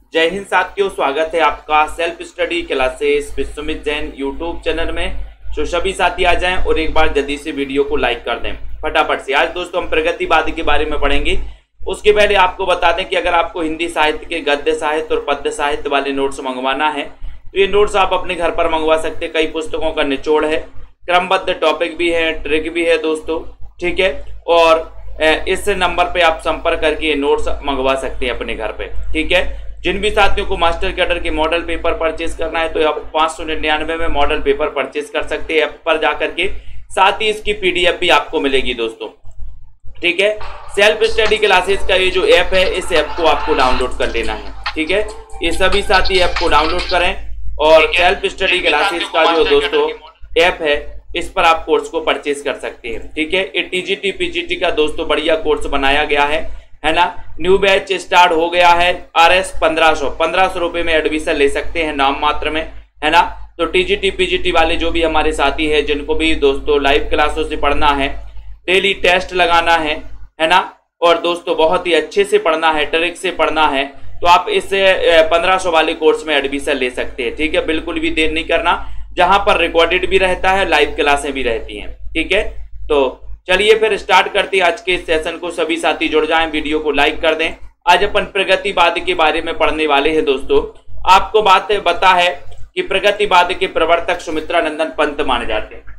जय हिंद साथियों, स्वागत है आपका self study classes with Sumit Jain YouTube channel में। जो सभी साथी आ जाएं और एक बार जल्दी से वीडियो को लाइक कर दें फटाफट से। आज दोस्तों हम प्रगतिवाद के बारे में पढ़ेंगे। उसके पहले आपको बता दें कि अगर आपको हिंदी साहित्य के गद्य साहित्य और पद्य साहित्य वाले नोट्स मंगवाना है तो ये नोट्स आप अपने घर पर मंगवा सकते हैं। कई पुस्तकों का निचोड़ है, क्रमबद्ध टॉपिक भी है, ट्रिक भी है दोस्तों, ठीक है। और इस नंबर पे आप संपर्क करके नोट्स मंगवा सकते हैं अपने घर पे, ठीक है। जिन भी साथियों को मास्टर कैडर के मॉडल पेपर परचेज करना है तो आप 599 में मॉडल पेपर परचेज कर सकते हैं ऐप पर जाकर के। साथ ही इसकी पीडीएफ भी आपको मिलेगी दोस्तों, ठीक है। सेल्फ स्टडी क्लासेस का ये जो ऐप है, इस ऐप को आपको डाउनलोड कर लेना है, ठीक है। ये सभी साथी ऐप को डाउनलोड करें और सेल्फ स्टडी क्लासेस का जो दोस्तों ऐप है, इस पर आप कोर्स को परचेज कर सकते हैं, ठीक है। ये टीजीटी पीजीटी का दोस्तों बढ़िया कोर्स बनाया गया है ना। न्यू बैच स्टार्ट हो गया है। RS 1500 रुपए में एडमिशन ले सकते हैं नाम मात्र में, है ना। तो टीजीटी पीजीटी वाले जो भी हमारे साथी हैं, जिनको भी दोस्तों लाइव क्लासों से पढ़ना है, डेली टेस्ट लगाना है ना, और दोस्तों बहुत ही अच्छे से पढ़ना है, ट्रिक से पढ़ना है, तो आप इस 1500 वाले कोर्स में एडमिशन ले सकते हैं, ठीक है। बिल्कुल भी देर नहीं करना, जहां पर रिकॉर्डेड भी रहता है, लाइव क्लासें भी रहती हैं, ठीक है। तो चलिए फिर स्टार्ट करते हैं आज के इस सेशन को। सभी साथी जुड़ जाएं, वीडियो को लाइक कर दें। आज अपन प्रगतिवाद के बारे में पढ़ने वाले हैं दोस्तों। आपको बात बता है कि प्रगतिवाद के प्रवर्तक सुमित्रानंदन पंत माने जाते हैं।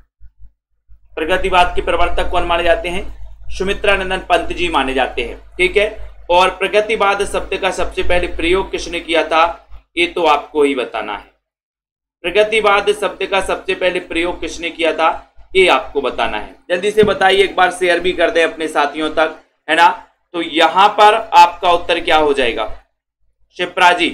प्रगतिवाद के प्रवर्तक कौन माने जाते हैं? सुमित्रानंदन पंत जी माने जाते हैं, ठीक है। और प्रगतिवाद शब्द का सबसे पहले प्रयोग किसने किया था, ये तो आपको ही बताना है। प्रगतिवाद शब्द का सबसे पहले प्रयोग किसने किया था, ये आपको बताना है। जल्दी से बताइए, एक बार शेयर भी कर दें अपने साथियों तक, है ना। तो यहां पर आपका उत्तर क्या हो जाएगा? शिप्रा जी,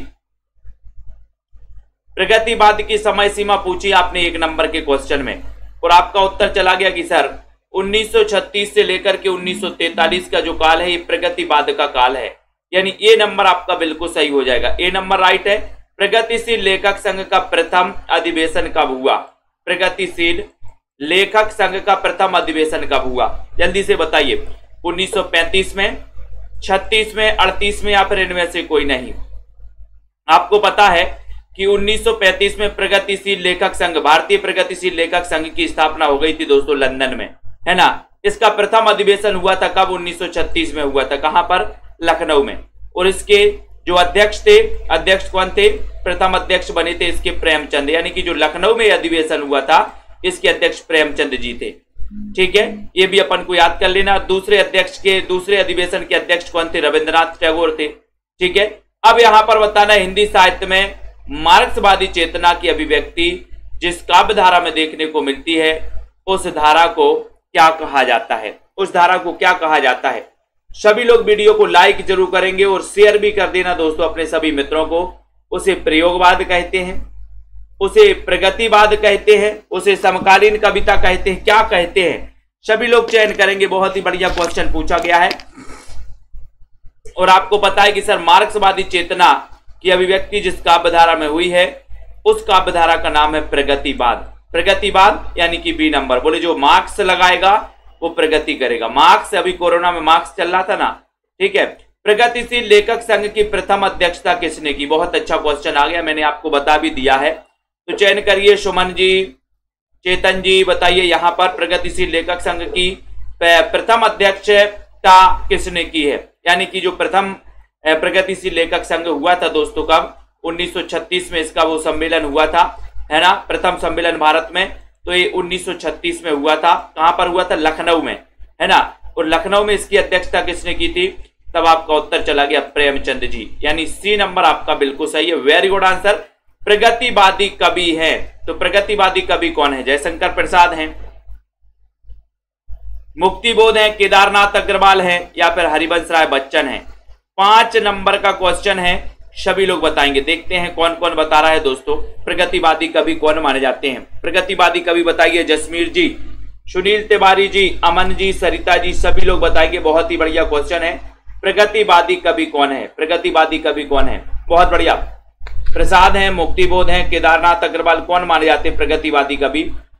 प्रगतिवाद की समय सीमा पूछी आपने 1 नंबर के क्वेश्चन में, और आपका उत्तर चला गया कि सर 1936 से लेकर के 1943 का जो काल है, ये प्रगतिवाद का काल है। यानी ये नंबर आपका बिल्कुल सही हो जाएगा। ए नंबर राइट है। प्रगतिशील लेखक संघ का प्रथम अधिवेशन कब हुआ? प्रगतिशील लेखक संघ का प्रथम अधिवेशन कब हुआ? जल्दी से बताइए। 1935 में, 36 में, 38 में, या फिर इनमें से कोई नहीं? आपको पता है कि 1935 में प्रगतिशील लेखक संघ, भारतीय प्रगतिशील लेखक संघ की स्थापना हो गई थी दोस्तों लंदन में, है ना। इसका प्रथम अधिवेशन हुआ था कब? 1936 में हुआ था। कहां पर? लखनऊ में। और इसके जो अध्यक्ष थे, अध्यक्ष कौन थे? प्रथम अध्यक्ष बने थे इसके प्रेमचंद, यानी कि जो लखनऊ में अधिवेशन हुआ था, इसके अध्यक्ष प्रेमचंद जी थे, ठीक है। ये भी अपन को याद कर लेना। दूसरे अधिवेशन के अध्यक्ष कौन थे? रविंद्रनाथ टैगोर थे, ठीक है। अब यहां पर बताना, हिंदी साहित्य में मार्क्सवादी चेतना की अभिव्यक्ति जिस काव्य धारा में देखने को मिलती है, उस धारा को क्या कहा जाता है? उस धारा को क्या कहा जाता है? सभी लोग वीडियो को लाइक जरूर करेंगे और शेयर भी कर देना दोस्तों अपने सभी मित्रों को। उसे प्रयोगवाद कहते हैं, उसे प्रगतिवाद कहते हैं, उसे समकालीन कविता कहते हैं, क्या कहते हैं? सभी लोग चयन करेंगे। बहुत ही बढ़िया क्वेश्चन पूछा गया है। और आपको पता है कि सर मार्क्सवादी चेतना की अभिव्यक्ति जिस काव्यधारा में हुई है, उस काव्यधारा का नाम है प्रगतिवाद। प्रगतिवाद यानी कि बी नंबर। बोले जो मार्क्स लगाएगा वो प्रगति करेगा। मार्क्स, अभी कोरोना में मार्क्स चल रहा था ना, ठीक है। प्रगतिशील लेखक संघ की प्रथम अध्यक्षता किसने की? बहुत अच्छा क्वेश्चन आ गया, मैंने आपको बता भी दिया है। तो चयन करिए। सुमन जी, चेतन जी, बताइए यहां पर प्रगतिशील लेखक संघ की प्रथम अध्यक्षता किसने की है? यानी कि जो प्रथम प्रगतिशील लेखक संघ हुआ था दोस्तों कब? 1936 में इसका वो सम्मेलन हुआ था, है ना। प्रथम सम्मेलन भारत में, तो ये 1936 में हुआ था। कहां पर हुआ था? लखनऊ में, है ना। और लखनऊ में इसकी अध्यक्षता किसने की थी? तब आपका उत्तर चला गया प्रेमचंद जी, यानी सी नंबर आपका बिल्कुल सही है। Very good answer. प्रगतिवादी कवि है, तो प्रगतिवादी कवि कौन है? जयशंकर प्रसाद हैं, मुक्तिबोध हैं, केदारनाथ अग्रवाल हैं, या फिर हरिवंश राय बच्चन हैं? 5 नंबर का क्वेश्चन है, सभी लोग बताएंगे। देखते हैं कौन कौन बता रहा है दोस्तों। प्रगतिवादी कवि कौन माने जाते हैं? प्रगतिवादी कवि बताइए। जसमीर जी, सुनील तिवारी जी, अमन जी, सरिता जी, सभी लोग बताएंगे। बहुत ही बढ़िया क्वेश्चन है। प्रगतिवादी कवि कौन है? प्रगतिवादी कवि कौन है? बहुत बढ़िया। प्रसाद हैं, मुक्तिबोध हैं, केदारनाथ अग्रवाल कौन माने जाते हैं प्रगतिवादी कवि?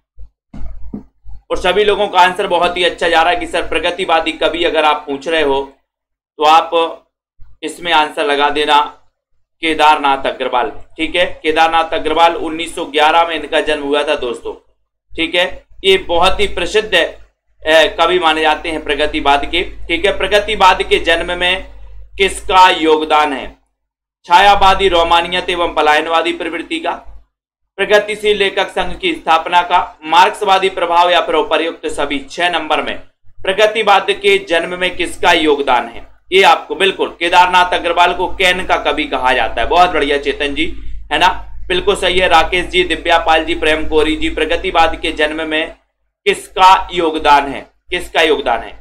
और सभी लोगों का आंसर बहुत ही अच्छा जा रहा है कि सर प्रगतिवादी कवि अगर आप पूछ रहे हो तो आप इसमें आंसर लगा देना। केदारनाथ अग्रवाल। ठीक है, केदारनाथ अग्रवाल 1911 में इनका जन्म हुआ था दोस्तों। ठीक है, ये बहुत ही प्रसिद्ध कवि माने जाते हैं प्रगतिवाद के। ठीक है, प्रगतिवाद के जन्म में किसका योगदान है? छायावादी रोमानियत एवं पलायनवादी प्रवृत्ति का, प्रगतिशील लेखक संघ की स्थापना का, मार्क्सवादी प्रभाव या फिर उपर्युक्त सभी। 6 नंबर में प्रगतिवाद के जन्म में किसका योगदान है? ये आपको बिल्कुल केदारनाथ अग्रवाल को कैन का कवि कहा जाता है। बहुत बढ़िया चेतन जी, है ना, बिल्कुल सही है। राकेश जी, दिव्यापाल जी, प्रेम कोरी जी, प्रगतिवाद के जन्म में किसका योगदान है? किसका योगदान है?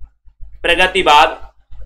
प्रगतिवाद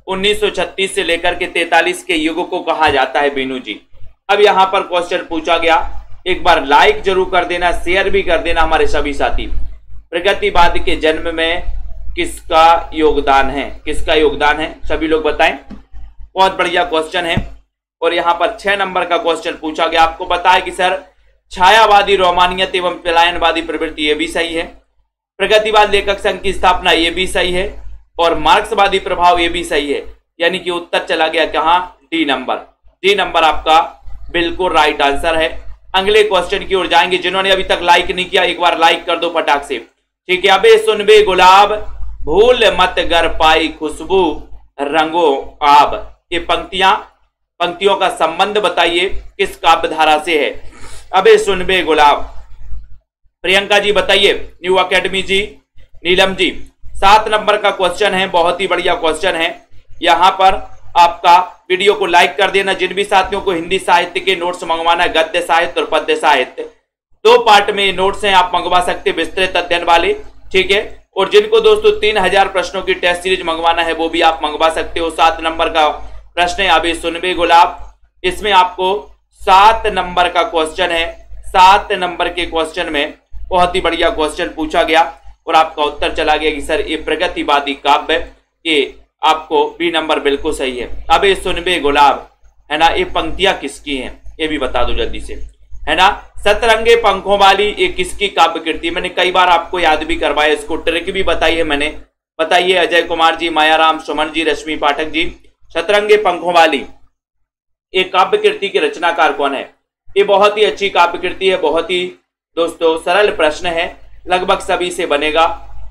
1936 से लेकर के 43 के युग को कहा जाता है बीनू जी। अब यहां पर क्वेश्चन पूछा गया, एक बार लाइक जरूर कर देना, शेयर भी कर देना हमारे सभी साथी। प्रगतिवाद के जन्म में किसका योगदान है? किसका योगदान है? सभी लोग बताएं। बहुत बढ़िया क्वेश्चन है। और यहां पर 6 नंबर का क्वेश्चन पूछा गया, आपको बताया कि सर छायावादी रोमानियत एवं पलायनवादी प्रवृत्ति, ये भी सही है। प्रगतिवाद लेखक संघ की स्थापना, ये भी सही है। और मार्क्सवादी प्रभाव, ये भी सही है। यानी कि उत्तर चला गया कहां? D number. डी नंबर आपका बिल्कुल राइट आंसर है। अगले क्वेश्चन की ओर जाएंगे। जिन्होंने अभी तक लाइक नहीं किया, एक बार लाइक कर दो फटाक से। ठीक है, अबे सुनबे गुलाब भूल मत गर पाई खुशबू रंगो आब। ये पंक्तियों का संबंध बताइए किस काव्य धारा से है? अबे सुनबे गुलाब। प्रियंका जी बताइए, new academy ji, Neelam ji. 7 number का क्वेश्चन है, बहुत ही बढ़िया क्वेश्चन है। यहां पर आपका वीडियो को लाइक कर देना। जिन भी साथियों को हिंदी साहित्य के नोट्स मंगवाना है, गद्य साहित्य और पद्य साहित्य 2 पार्ट में नोट्स हैं, आप मंगवा सकते विस्तृत अध्ययन वाले। ठीक है, और जिनको दोस्तों 3000 प्रश्नों की टेस्ट सीरीज मंगवाना है, वो भी आप मंगवा सकते हो। 7 नंबर का प्रश्न है, अबे सुनबे गुलाब। इसमें आपको 7 नंबर का क्वेश्चन है। 7 नंबर के क्वेश्चन में बहुत ही बढ़िया क्वेश्चन पूछा गया और आपका उत्तर चला गया कि सर ये प्रगतिवादी काव्य, ये आपको बी नंबर बिल्कुल सही है। अबे सुनबे गुलाब, है ना, ये पंक्तियां किसकी हैं? ये भी बता दो जल्दी से, है ना। सतरंगे पंखों वाली, ये किसकी काव्य कृति? मैंने कई बार आपको याद भी करवाया, इसको ट्रिक भी बताई है मैंने। बताइए अजय कुमार जी, मायाराम, सुमन जी, रश्मि पाठक जी। सतरंगे पंखों वाली ये काव्य कृति के रचनाकार कौन है? ये बहुत ही अच्छी काव्य कृति है। बहुत ही दोस्तों सरल प्रश्न है, लगभग सभी से बनेगा,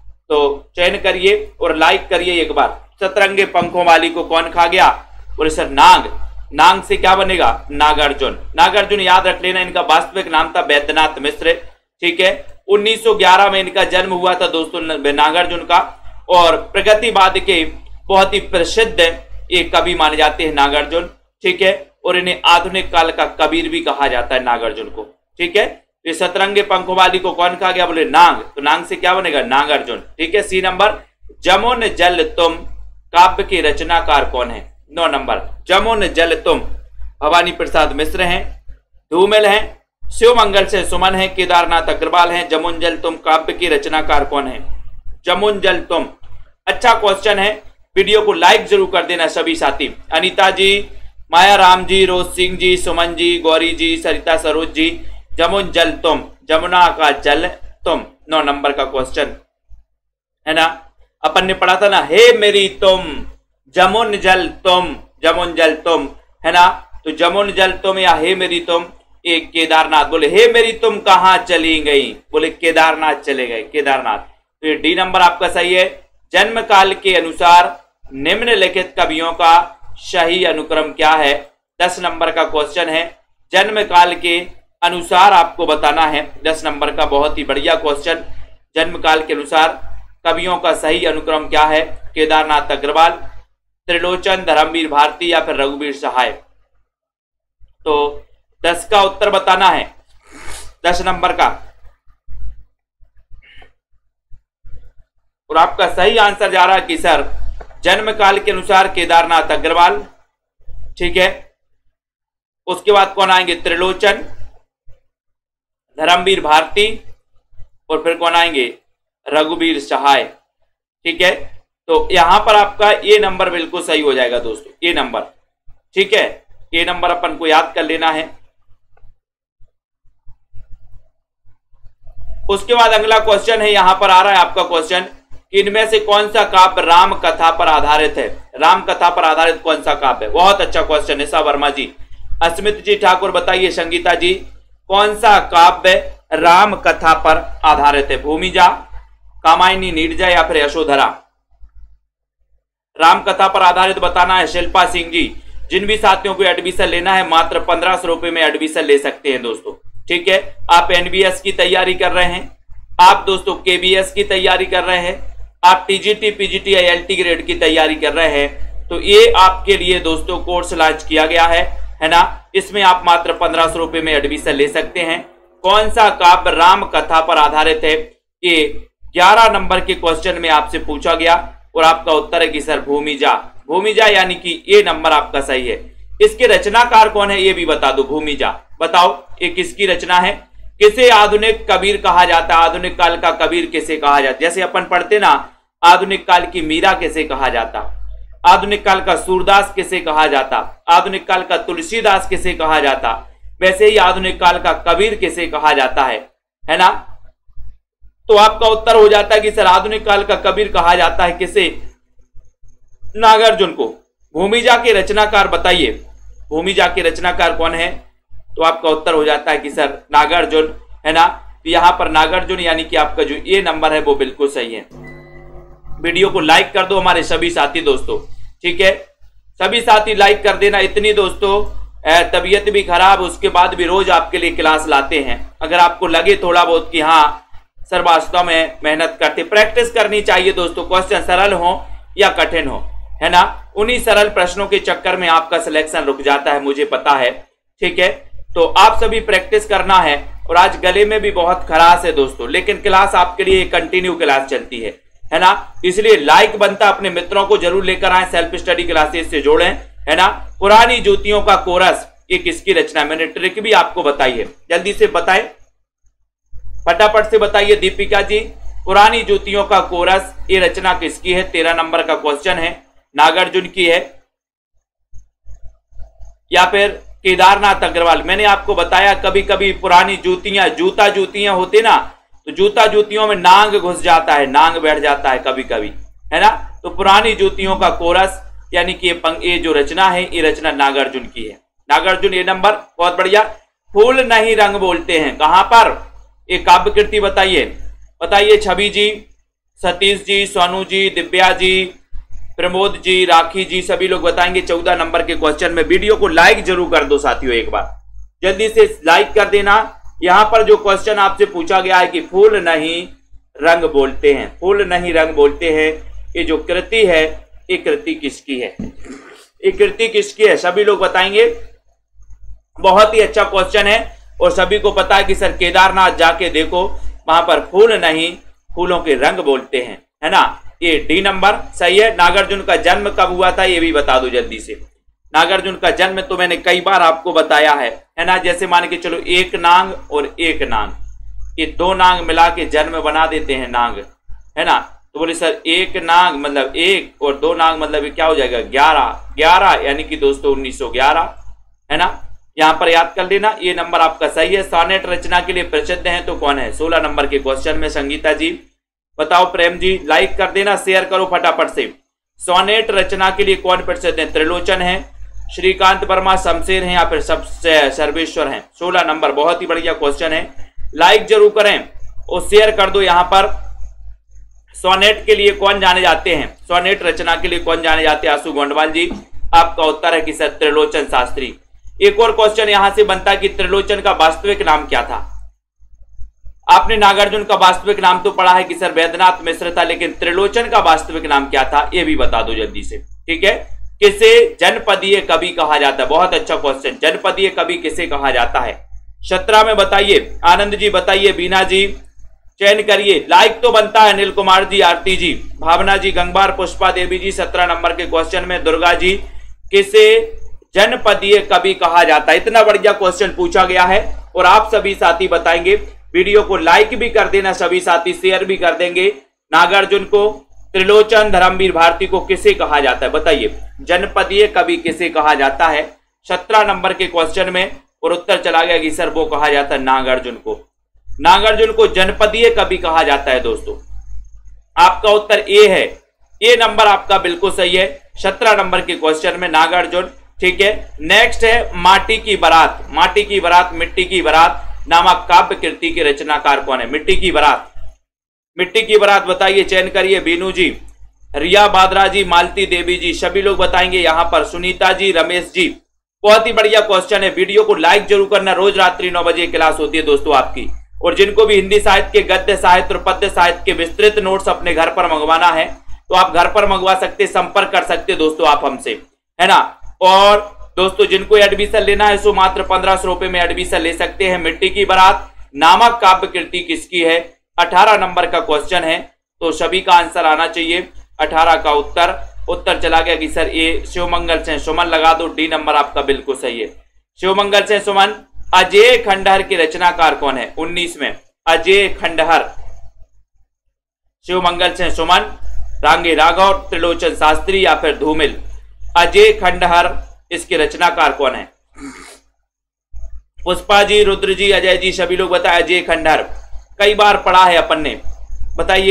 तो चयन करिए और लाइक करिए एक बार। सतरंगे पंखों वाली को कौन खा गया? बोले सर नाग। नाग से क्या बनेगा? नागार्जुन। नागार्जुन याद रख लेना, इनका वास्तविक नाम था वैद्यनाथ मिश्र। ठीक है, 1911 में इनका जन्म हुआ था दोस्तों नागार्जुन का। और प्रगतिवाद के बहुत ही प्रसिद्ध ये कवि माने जाते हैं नागार्जुन। ठीक है, और इन्हें आधुनिक काल का कबीर भी कहा जाता है नागार्जुन को। ठीक है, ये सतरंगे पंखों वाली को कौन खा गया? बोले नाग। तो नाग से क्या बनेगा? नागार्जुन। ठीक है, सी नंबर जमुन जल तुम काव्य के रचनाकार कौन है? 9 नंबर जमुन जल तुम भवानी प्रसाद मिश्र हैं। धूमिल हैं, शिवमंगल से सुमन है, केदारनाथ अग्रवाल हैं। जमुन जल तुम काव्य के रचनाकार कौन है? जमुन जल तुम। अच्छा क्वेश्चन है, वीडियो को लाइक जरूर कर देना सभी साथी। अनीता जी, माया राम जी, रोज सिंह जी, सुमन जी, गौरी जी, सरिता सरोज जी। जमुन जल तुम, जमुना का जल तुम। 9 नंबर का क्वेश्चन है ना, अपन ने पढ़ा था ना, हे मेरी तुम जमुन जल तुम, जमुन जल तुम, है ना। तो जमुन जल तुम या हे मेरी तुम, एक केदारनाथ। बोले हे मेरी तुम कहां चली गई? बोले केदारनाथ चले गए, केदारनाथ। तो ये डी नंबर आपका सही है। जन्म काल के अनुसार निम्नलिखित कवियों का सही अनुक्रम क्या है? 10 नंबर का क्वेश्चन है। जन्म काल के अनुसार आपको बताना है। 10 नंबर का बहुत ही बढ़िया क्वेश्चन। जन्म काल के अनुसार कवियों का सही अनुक्रम क्या है? केदारनाथ अग्रवाल, त्रिलोचन, धर्मवीर भारती या फिर रघुवीर सहाय। तो 10 का उत्तर बताना है, 10 नंबर का। और आपका सही आंसर जा रहा है कि सर जन्म काल के अनुसार केदारनाथ अग्रवाल। ठीक है, उसके बाद कौन आएंगे? त्रिलोचन, धर्मवीर भारती और फिर कौन आएंगे? रघुवीर सहाय। ठीक है, तो यहां पर आपका ये नंबर बिल्कुल सही हो जाएगा दोस्तों, ये नंबर। ठीक है, ये नंबर अपन को याद कर लेना है। उसके बाद अगला क्वेश्चन है, यहां पर आ रहा है आपका क्वेश्चन, इनमें से कौन सा काव्य राम कथा पर आधारित है? राम कथा पर आधारित कौन सा काव्य है? बहुत अच्छा क्वेश्चन है सा वर्मा जी। अस्मित जी ठाकुर बताइए संगीता जी कौन सा काव्य राम कथा पर आधारित है? भूमिजा, कामायनी, नीरजा या फिर यशोधरा? राम कथा पर आधारित बताना है। शिल्पा सिंह जी, जिन भी साथियों को एडमिशन लेना है मात्र 1500 रुपए में एडमिशन ले सकते हैं दोस्तों। ठीक है, आप एनबीएस की तैयारी कर रहे हैं, आप दोस्तों केबीएस की तैयारी कर रहे हैं, आप टीजीटी, पीजीटी या एलटी ग्रेड की तैयारी कर रहे हैं, तो ये आपके लिए दोस्तों कोर्स लॉन्च किया गया है ना। इसमें आप मात्र 1500 रुपए में एडमिशन ले सकते हैं। कौन सा काव्य राम कथा पर आधारित है? ये 11 नंबर के क्वेश्चन में आपसे पूछा गया और आपका उत्तर है कि सर भूमिजा। भूमिजा यानी कि ये नंबर आपका सही है। इसके रचनाकार कौन है ये भी बता दो। भूमिजा बताओ ये किसकी रचना है? किसे आधुनिक कबीर कहा जाता है? आधुनिक काल का कबीर किसे कहा जाता है? जैसे अपन पढ़ते ना, आधुनिक काल की मीरा किसे कहा जाता, आधुनिक काल का सूरदास किसे कहा जाता, आधुनिक काल का तुलसीदास किसे कहा जाता, वैसे ही आधुनिक काल का कबीर किसे कहा जाता है ना। तो आपका उत्तर हो जाता है कि सर आधुनिक काल का कबीर कहा जाता है किसे? नागार्जुन को। भूमिजा के रचनाकार बताइए, भूमिजा के रचनाकार कौन है? तो आपका उत्तर हो जाता है कि सर नागार्जुन, है ना। तो यहां पर नागार्जुन यानी कि आपका जो ये नंबर है वो बिल्कुल सही है। वीडियो को लाइक कर दो हमारे सभी साथी दोस्तों, ठीक है, सभी साथी लाइक कर देना। इतनी दोस्तों तबीयत भी खराब, उसके बाद भी रोज आपके लिए क्लास लाते हैं। अगर आपको लगे थोड़ा बहुत कि हाँ सर वास्तव में मेहनत करते, प्रैक्टिस करनी चाहिए दोस्तों। क्वेश्चन सरल हो या कठिन हो, है ना, उन्हीं सरल प्रश्नों के चक्कर में आपका सिलेक्शन रुक जाता है, मुझे पता है। ठीक है, तो आप सभी प्रैक्टिस करना है। और आज गले में भी बहुत खराश है दोस्तों, लेकिन क्लास आपके लिए कंटिन्यू क्लास चलती है ना। इसलिए लाइक बनता, अपने मित्रों को जरूर लेकर आए, सेल्फ स्टडी क्लासेस से जोड़ें, है ना। पुरानी जूतियों का कोरस ये किसकी रचना है? मैंने ट्रिक भी आपको बताई है, जल्दी से बताएं, फटाफट से बताइए दीपिका जी। पुरानी जूतियों का कोरस ये रचना किसकी है? 13 नंबर का क्वेश्चन है। नागार्जुन की है या फिर केदारनाथ अग्रवाल? मैंने आपको बताया कभी कभी पुरानी जूतियां, जूता जूतियां होती ना, तो जूता जूतियों में नांग घुस जाता है, नांग बैठ जाता है कभी कभी, है ना। तो पुरानी जूतियों का कोरस यानी कि ये जो रचना है ये रचना नागार्जुन की है। नागार्जुन ये नंबर बहुत बढ़िया। फूल नहीं रंग बोलते हैं कहां पर? एक काव्य कृति बताइए, बताइए छवि जी, सतीश जी, सोनू जी, दिव्या जी, प्रमोद जी, राखी जी, सभी लोग बताएंगे 14 नंबर के क्वेश्चन में। वीडियो को लाइक जरूर कर दो साथियों, एक बार जल्दी से लाइक कर देना। यहां पर जो क्वेश्चन आपसे पूछा गया है कि फूल नहीं रंग बोलते हैं, फूल नहीं रंग बोलते हैं, ये जो कृति है ये कृति किसकी है? ये कृति किसकी है? सभी लोग बताएंगे। बहुत ही अच्छा क्वेश्चन है और सभी को पता है कि सर केदारनाथ जाके देखो, वहां पर फूल नहीं फूलों के रंग बोलते हैं, है ना। ये डी नंबर सही है। नागार्जुन का जन्म कब हुआ था ये भी बता दो जल्दी से। नागार्जुन का जन्म तो मैंने कई बार आपको बताया है ना। जैसे मान के चलो एक नांग और एक नांग, ये दो नांग मिला के जन्म बना देते हैं नांग, है ना। तो बोले सर एक नांग मतलब एक और दो नांग मतलब क्या हो जाएगा? 11 यानी कि दोस्तों 1911, है ना। यहां पर याद कर लेना, ये नंबर आपका सही है। सोनेट रचना के लिए प्रसिद्ध है तो कौन है? 16 नंबर के क्वेश्चन में संगीता जी बताओ। प्रेम जी लाइक कर देना, शेयर करो फटाफट से। सोनेट रचना के लिए कौन प्रसिद्ध है? त्रिलोचन है, श्रीकांत वर्मा, शमशेर हैं या फिर सर्वेश्वर हैं? 16 नंबर बहुत ही बढ़िया क्वेश्चन है। लाइक जरूर करें और शेयर कर दो। यहां पर सोनेट के लिए कौन जाने जाते हैं? सोनेट रचना के लिए कौन जाने जाते हैं? आशु गोंडवाल जी, आपका उत्तर है कि सर त्रिलोचन शास्त्री। एक और क्वेश्चन यहां से बनता है कि त्रिलोचन का वास्तविक नाम क्या था? आपने नागार्जुन का वास्तविक नाम तो पढ़ा है कि सर वैद्यनाथ मिश्र था, लेकिन त्रिलोचन का वास्तविक नाम क्या था ये भी बता दो जल्दी से, ठीक है। किसे जनपदीय कवि कहा जाता है? बहुत अच्छा क्वेश्चन, जनपदीय कवि किसे कहा जाता है? 17 में बताइए। आनंद जी बताइए, बीना जी चयन करिए। लाइक तो बनता है। अनिल कुमार जी, आरती जी, भावना जी, गंगबार, पुष्पा देवी जी 17 नंबर के क्वेश्चन में। दुर्गा जी, किसे जनपदीय कवि कहा जाता है? इतना बढ़िया क्वेश्चन पूछा गया है और आप सभी साथी बताएंगे। वीडियो को लाइक भी कर देना सभी साथी, शेयर भी कर देंगे। नागार्जुन को, त्रिलोचन, धर्मवीर भारती को किसे कहा जाता है? बताइए जनपदीय कवि किसे कहा जाता है 17 नंबर के क्वेश्चन में। और उत्तर चला गया कि सर वो कहा जाता है नागार्जुन को। नागार्जुन को जनपदीय कवि कहा जाता है दोस्तों। आपका उत्तर ए है। ए नंबर आपका बिल्कुल सही है। 17 नंबर के क्वेश्चन में नागार्जुन ठीक है। नेक्स्ट है माटी की बारात। माटी की बारात, मिट्टी की बारात नामक काव्य कृति के रचनाकार कौन है? मिट्टी की बारात। मिट्टी की बारात बताइए, चयन करिए। बीनू जी, रिया बादरा जी, मालती देवी जी, सभी लोग बताएंगे यहां पर। सुनीता जी, रमेश जी, बहुत ही बढ़िया क्वेश्चन है। वीडियो को लाइक जरूर करना। रोज रात्रि 9 बजे क्लास होती है दोस्तों आपकी। और जिनको भी हिंदी साहित्य के, गद्य साहित्य और पद्य साहित्य के विस्तृत नोट्स अपने घर पर मंगवाना है तो आप घर पर मंगवा सकते, संपर्क कर सकते दोस्तों आप हमसे, है ना। और दोस्तों जिनको एडमिशन लेना है सो मात्र 1500 रुपए में एडमिशन ले सकते हैं। मिट्टी की बारात नामक काव्य कृति किसकी है? 18 नंबर का क्वेश्चन है, तो सभी का आंसर आना चाहिए। 18 का उत्तर चला गया कि सर ये शिवमंगल से सुमन लगा दो। डी नंबर आपका बिल्कुल सही है, शिवमंगल से सुमन। अजय खंडहर के रचनाकार कौन है? 19 में अजय खंडहर। शिवमंगल से सुमन, रांगे राघव, त्रिलोचन शास्त्री या फिर धूमिल। अजय खंडहर इसके रचनाकार कौन है? पुष्पा जी, रुद्र जी, अजय जी, सभी लोग बताए। अजय खंडहर कई बार पढ़ा है अपन ने, बताइए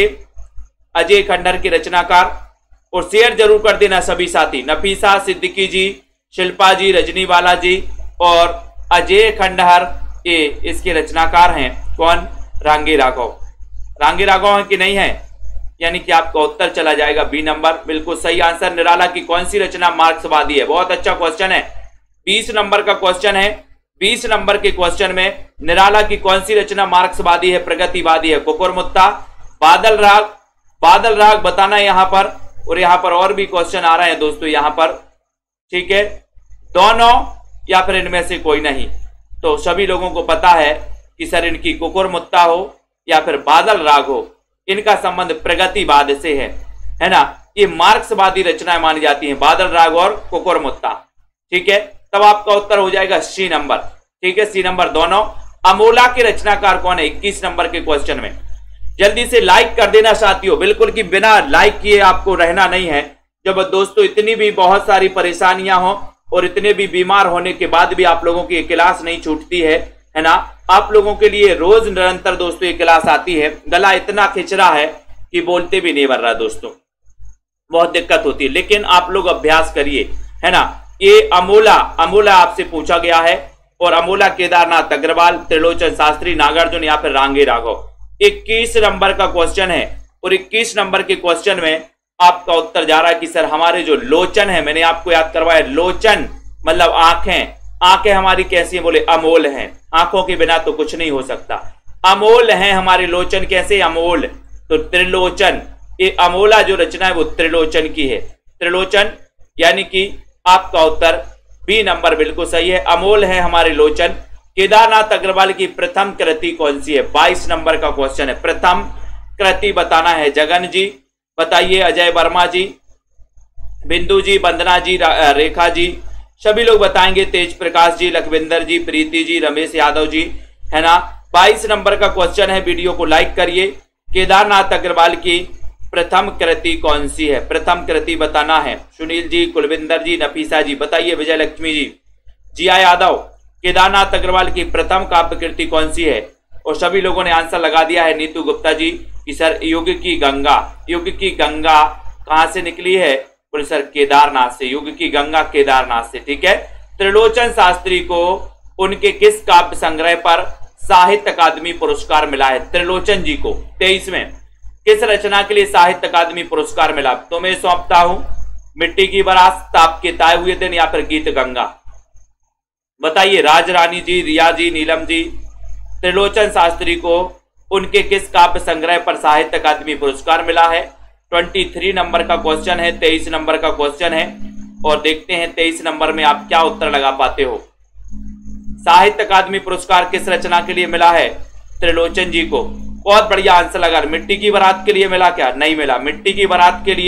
अजय खंडहर के रचनाकार। और शेयर जरूर कर देना सभी साथी। नफीसा सिद्दीकी जी, शिल्पा जी, रजनी बाला जी और अजय खंडहर ये इसके रचनाकार हैं कौन? रांगे राघव। रांगे राघव है कि नहीं है? यानी कि आपका उत्तर चला जाएगा बी नंबर, बिल्कुल सही आंसर। निराला की कौन सी रचना मार्क्सवादी है? बहुत अच्छा क्वेश्चन है। 20 नंबर का क्वेश्चन है। 20 नंबर के क्वेश्चन में निराला की कौन सी रचना मार्क्सवादी है, प्रगतिवादी है? कुकुरमुत्ता, बादल राग। बादल राग बताना यहां पर। और यहां पर और भी क्वेश्चन आ रहे हैं दोस्तों यहां पर, ठीक है। दोनों या फिर इनमें से कोई नहीं। तो सभी लोगों को पता है कि सर इनकी कुकुरमुत्ता हो या फिर बादल राग हो, इनका संबंध प्रगतिवाद से है ना। ये मार्क्सवादी रचनाएं मानी जाती हैं, बादल राग और कुकुरमुत्ता, ठीक है। तब आपका उत्तर हो जाएगा सी नंबर, ठीक है, सी नंबर दोनों। अमोला के रचनाकार कौन है? 21 नंबर के क्वेश्चन में। जल्दी से लाइक कर देना साथियों, बिल्कुल कि बिना लाइक किए आपको रहना नहीं है। जब दोस्तों इतनी भी बहुत सारी परेशानियां हो और इतने भी बीमार होने के बाद भी आप लोगों की क्लास नहीं छूटती है ना। आप लोगों के लिए रोज निरंतर दोस्तों ये क्लास आती है। गला इतना खिंचरा है कि बोलते भी नहीं बन रहा दोस्तों, बहुत दिक्कत होती है। लेकिन आप लोग अभ्यास करिए, है ना। ये अमोला आपसे पूछा गया है। और अमोला केदारनाथ अग्रवाल, त्रिलोचन शास्त्री, नागार्जुन या फिर रांगे राघव। 21 नंबर का क्वेश्चन है। और 21 नंबर के क्वेश्चन में आपका उत्तर जा रहा है कि सर हमारे जो लोचन है, मैंने आपको याद करवाया, लोचन मतलब आंखें। आंखें हमारी कैसी है? बोले अमोल हैं। आंखों के बिना तो कुछ नहीं हो सकता। अमोल हैं हमारे लोचन। कैसे अमोल? तो त्रिलोचन। ये अमोला जो रचना है वो त्रिलोचन की है। त्रिलोचन यानी कि आपका उत्तर बी नंबर बिल्कुल सही है। अमोल है हमारे लोचन। केदारनाथ अग्रवाल की प्रथम कृति कौन सी है? 22 नंबर का क्वेश्चन है। प्रथम कृति बताना है। जगन जी बताइए, अजय वर्मा जी, बिंदु जी, वंदना जी, रेखा जी, सभी लोग बताएंगे। तेज प्रकाश जी, लखविंदर जी, प्रीति जी, रमेश यादव जी, है ना। 22 नंबर का क्वेश्चन है। वीडियो को लाइक करिए। केदारनाथ अग्रवाल की प्रथम कृति कौन सी है? प्रथम कृति बताना है। सुनील जी, कुलविंदर जी, नफीसा जी बताइए। विजय लक्ष्मी जी, जिया यादव, केदारनाथ अग्रवाल की प्रथम काव्य कृति कौन सी है? और सभी लोगों ने आंसर लगा दिया है। नीतू गुप्ता जी कि सर युग की गंगा। युग की गंगा कहां से निकली है? बोले सर केदारनाथ से। युग की गंगा केदारनाथ से, ठीक है। त्रिलोचन शास्त्री को उनके किस काव्य संग्रह पर साहित्य अकादमी पुरस्कार मिला है? त्रिलोचन जी को 23 में किस रचना के लिए साहित्य अकादमी पुरस्कार मिला? तो मैं सौंपता हूं मिट्टी की बारात, ताप के ताए हुए दिन या फिर गीत गंगा। बताइए राज रानी जी, रिया जी, नीलम जी। त्रिलोचन शास्त्री को उनके किस काव्य संग्रह पर साहित्य अकादमी पुरस्कार मिला है? 23 नंबर का क्वेश्चन है। 23 नंबर का क्वेश्चन है और देखते हैं 23 नंबर में आप क्या उत्तर लगा पाते हो। साहित्य अकादमी पुरस्कार किस रचना के लिए मिला है? त्रिलोचन जी को। बहुत बढ़िया आंसर लगा। मिट्टी की बारात के लिए मिला क्या? नहीं मिला। मिट्टी की बारात के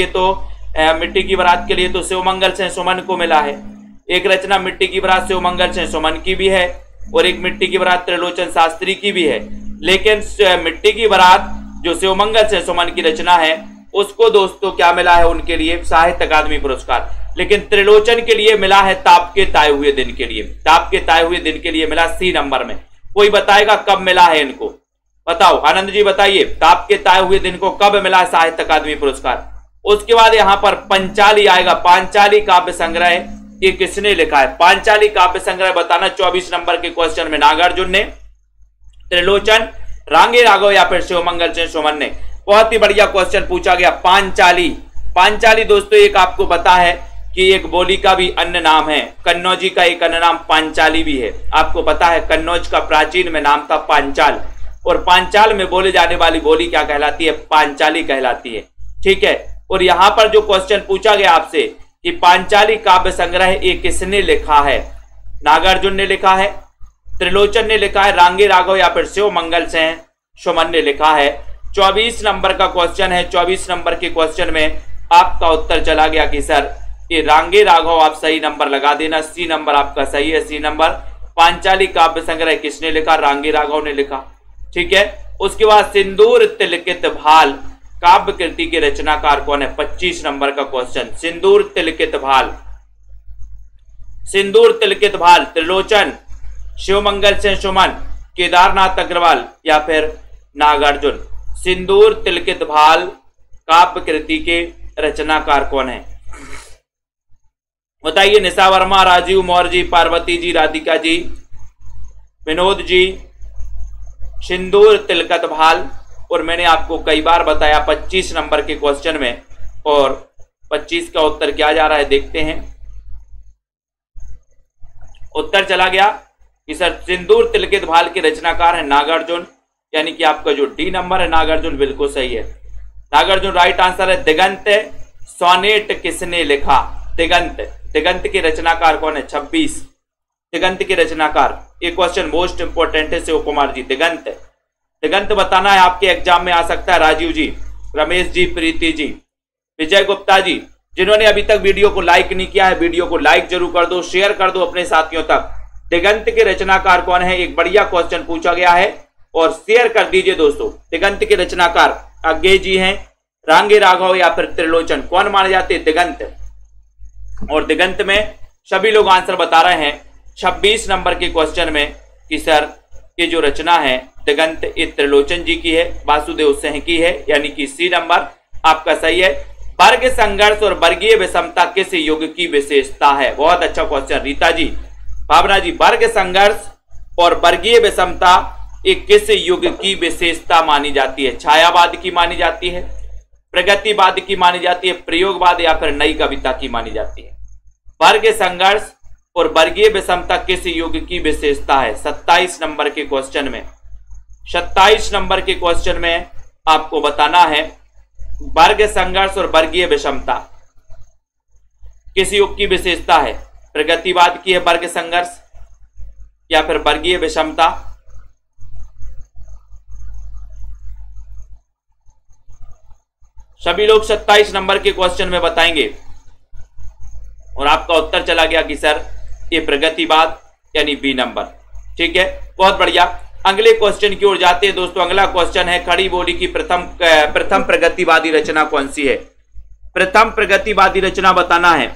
लिए तो शिवमंगल से सुमन को मिला है। एक रचना मिट्टी की बारात शिवमंगल से सुमन की भी है और एक मिट्टी की बारात त्रिलोचन शास्त्री की भी है। लेकिन मिट्टी की बारात जो शिवमंगल से सुमन की रचना है उसको दोस्तों क्या मिला है? उनके लिए साहित्य अकादमी पुरस्कार। लेकिन त्रिलोचन के लिए मिला है ताप के ताए हुए दिन के लिए। ताप के ताए हुए दिन के लिए मिला सी नंबर में। कोई बताएगा कब मिला है इनको? बताओ आनंद जी बताइए, ताप के ताए हुए दिन को कब मिला है साहित्य अकादमी पुरस्कार? उसके बाद यहां पर पंचाली आएगा। पांचाली काव्य संग्रह ये किसने लिखा है? पांचाली काव्य संग्रह बताना 24 नंबर के क्वेश्चन में। नागार्जुन ने, त्रिलोचन, रांगे राघव या फिर शिवमंगल सेन सुमन ने। बहुत ही बढ़िया क्वेश्चन पूछा गया। पांचाली, पांचाली दोस्तों एक आपको पता है कि एक बोली का भी अन्य नाम है। कन्नौजी का एक अन्य नाम पांचाली भी है। आपको पता है कन्नौज का प्राचीन में नाम था पांचाल, और पांचाल में बोले जाने वाली बोली क्या कहलाती है? पांचाली कहलाती है। ठीक है। और यहां पर जो क्वेश्चन पूछा गया आपसे कि पांचाली काव्य संग्रह ये किसने लिखा है? नागार्जुन ने लिखा है, त्रिलोचन ने लिखा है, रांगे राघव या फिर शिवमंगल सेन सुमन ने लिखा है। 24 नंबर का क्वेश्चन है। 24 नंबर के क्वेश्चन में आपका उत्तर चला गया कि सर ये रांगे राघव, आप सही नंबर लगा देना। सी नंबर आपका सही है, सी नंबर। पांचाली काव्य संग्रह किसने लिखा? रांगे राघव ने लिखा। ठीक है। उसके बाद सिंदूर तिलकित भाल काव्य कृति के रचनाकार कौन है? 25 नंबर का क्वेश्चन। सिंदूर तिलकित भाल, सिंदूर तिलकित भाल त्रिलोचन, शिवमंगल सेन सुमन, केदारनाथ अग्रवाल या फिर नागार्जुन। सिंदूर तिलकित भाल काव्य कृति के रचनाकार कौन है? बताइए। निशा वर्मा, राजीव मौर्य जी, पार्वती जी, राधिका जी, विनोद जी। सिंदूर तिलकित भाल, और मैंने आपको कई बार बताया 25 नंबर के क्वेश्चन में, और 25 का उत्तर क्या जा रहा है देखते हैं। उत्तर चला गया कि सर सिंदूर तिलकित भाल के रचनाकार है नागार्जुन, यानी कि आपका जो डी नंबर है नागार्जुन बिल्कुल सही है। नागार्जुन राइट आंसर है। दिगंत सोनेट किसने लिखा? दिगंत, दिगंत के रचनाकार कौन है? 26 दिगंत के रचनाकार। ये क्वेश्चन मोस्ट इंपोर्टेंट है शिव कुमार जी। दिगंत, दिगंत बताना है, आपके एग्जाम में आ सकता है। राजीव जी, रमेश जी, प्रीति जी, विजय गुप्ता जी। जिन्होंने अभी तक वीडियो को लाइक नहीं किया है, वीडियो को लाइक जरूर कर दो, शेयर कर दो अपने साथियों तक। दिगंत के रचनाकार कौन है? एक बढ़िया क्वेश्चन पूछा गया है, और शेयर कर दीजिए दोस्तों। दिगंत के रचनाकार अज्ञे जी हैं, रांगे राघव या फिर त्रिलोचन, कौन माने जाते हैं? दिगंत। और दिगंत में सभी लोग आंसर बता रहे हैं 26 नंबर के क्वेश्चन में कि सर ये जो रचना है दिगंत ये त्रिलोचन जी की है, वासुदेव सिंह की है, यानी कि सी नंबर आपका सही है। वर्ग संघर्ष और वर्गीय विषमता किस युग की विशेषता है? बहुत अच्छा क्वेश्चन रीता जी, भावना जी। वर्ग संघर्ष और वर्गीय विषमता एक किस युग की विशेषता मानी जाती है? छायावाद की मानी जाती है, प्रगतिवाद की मानी जाती है, प्रयोगवाद या फिर नई कविता की मानी जाती है? वर्ग संघर्ष और वर्गीय विषमता किस युग की विशेषता है? 27 नंबर के क्वेश्चन में, 27 नंबर के क्वेश्चन में आपको बताना है वर्ग संघर्ष और वर्गीय विषमता किस युग की विशेषता है? प्रगतिवाद की है वर्ग संघर्ष या फिर वर्गीय विषमता? सभी लोग 27 नंबर के क्वेश्चन में बताएंगे, और आपका उत्तर चला गया कि सर ये प्रगतिवाद यानी बी नंबर। ठीक है, बहुत बढ़िया। अगले क्वेश्चन की ओर जाते हैं दोस्तों। अगला क्वेश्चन है खड़ी बोली की प्रथम प्रगतिवादी रचना कौन सी है? प्रथम प्रगतिवादी रचना बताना है।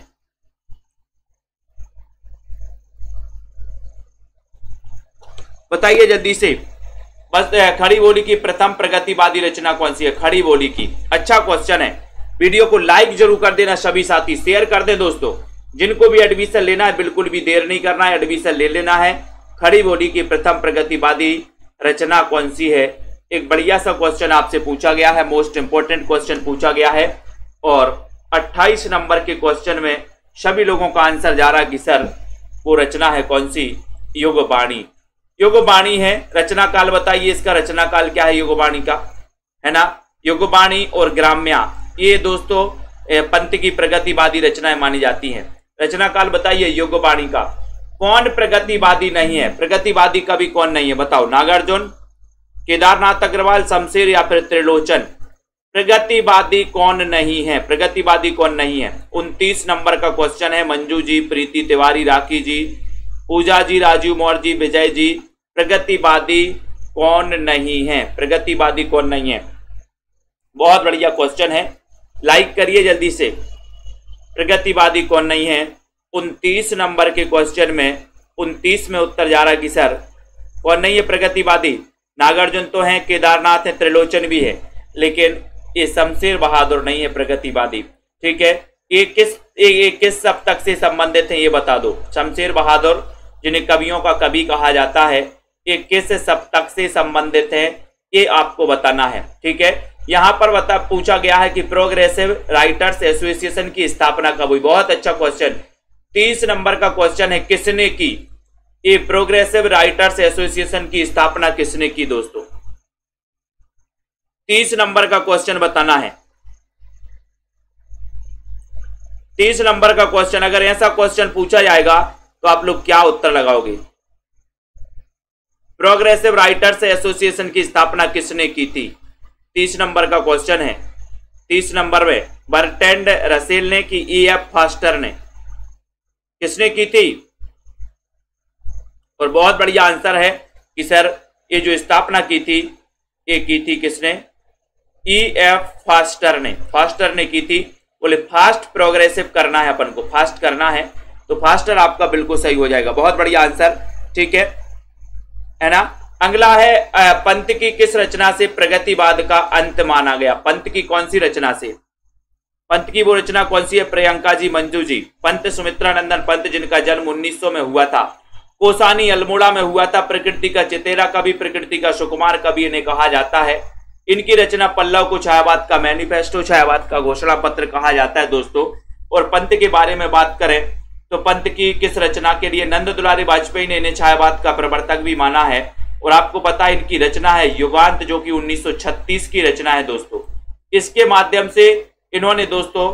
बताइए जल्दी से, बस खड़ी बोली की प्रथम प्रगतिवादी रचना कौन सी है? खड़ी बोली की। अच्छा क्वेश्चन है। वीडियो को लाइक जरूर कर देना सभी साथी, शेयर कर दे दोस्तों। जिनको भी एडमिशन लेना है बिल्कुल भी देर नहीं करना है, एडमिशन ले लेना है। खड़ी बोली की प्रथम प्रगतिवादी रचना कौन सी है? एक बढ़िया सा क्वेश्चन आपसे पूछा गया है, मोस्ट इंपोर्टेंट क्वेश्चन पूछा गया है, और 28 नंबर के क्वेश्चन में सभी लोगों का आंसर जा रहा है कि सर वो रचना है कौन सी? युगबाणी। युगबाणी है। रचना काल बताइए इसका, रचना काल क्या है युगबाणी का, है ना? युगबाणी और ग्राम्या ये दोस्तों पंत की प्रगतिवादी रचनाएं मानी जाती हैं। रचना काल बताइए युगबाणी का। कौन प्रगतिवादी नहीं है? प्रगतिवादी कभी कौन नहीं है बताओ? नागार्जुन, केदारनाथ अग्रवाल, शमशेर या फिर त्रिलोचन? प्रगतिवादी कौन नहीं है? प्रगतिवादी कौन नहीं है? 29 नंबर का क्वेश्चन है। मंजू जी, प्रीति तिवारी, राखी जी, पूजा जी, राजीव मौर्य जी, विजय जी। प्रगतिवादी कौन नहीं है? प्रगतिवादी कौन नहीं है? बहुत बढ़िया क्वेश्चन है, लाइक करिए जल्दी से। प्रगतिवादी कौन नहीं है? 29 नंबर के क्वेश्चन में 29 में उत्तर जा रहा है कि सर कौन नहीं है प्रगतिवादी? नागार्जुन तो है, केदारनाथ है, त्रिलोचन भी है, लेकिन ये शमशेर बहादुर नहीं है प्रगतिवादी। ठीक है, ये किस सप्तक से संबंधित है ये बता दो। शमशेर बहादुर जिन्हें कवियों का कवि कहा जाता है, ये किस सप्तक से संबंधित है ये आपको बताना है। ठीक है, यहां पर पूछा गया है कि प्रोग्रेसिव राइटर्स एसोसिएशन की स्थापना कब हुई। बहुत अच्छा क्वेश्चन, 30 नंबर का क्वेश्चन है, किसने की ये प्रोग्रेसिव राइटर्स एसोसिएशन की स्थापना किसने की दोस्तों। 30 नंबर का क्वेश्चन बताना है। 30 नंबर का क्वेश्चन, अगर ऐसा क्वेश्चन पूछा जाएगा तो आप लोग क्या उत्तर लगाओगे। प्रोग्रेसिव राइटर्स एसोसिएशन की स्थापना किसने की थी। 30 नंबर का क्वेश्चन है। 30 नंबर में बर्ट्रैंड रसेल ने कि E.F. फास्टर ने, किसने की थी। और बहुत बढ़िया आंसर है कि सर ये जो स्थापना की थी ये की थी किसने, E.F. फास्टर ने। फास्टर ने की थी। बोले फास्ट प्रोग्रेसिव करना है अपन को, फास्ट करना है तो फास्टर आपका बिल्कुल सही हो जाएगा। बहुत बढ़िया आंसर, ठीक है ना। अगला है पंत की किस रचना से प्रगतिवाद का अंत माना गया। पंत की कौन सी रचना से, पंत की वो रचना कौन सी है। प्रियंका जी, मंजू जी। पंत सुमित्रानंदन पंत जिनका जन्म 1900 में हुआ था, कोसानी अल्मोड़ा में हुआ था। प्रकृति का चितेरा कवि, प्रकृति का सुकुमार कवि इन्हें कहा जाता है। इनकी रचना पल्लव को छायावाद का मैनिफेस्टो, छायावाद का घोषणा पत्र कहा जाता है दोस्तों। और पंत के बारे में बात करें तो पंत की किस रचना के लिए नंद दुलारी वाजपेयी ने इन्हें छायावाद का प्रवर्तक भी माना है। और आपको पता है इनकी रचना है युगांत, जो कि 1936 की रचना है दोस्तों। इसके माध्यम से इन्होंने दोस्तों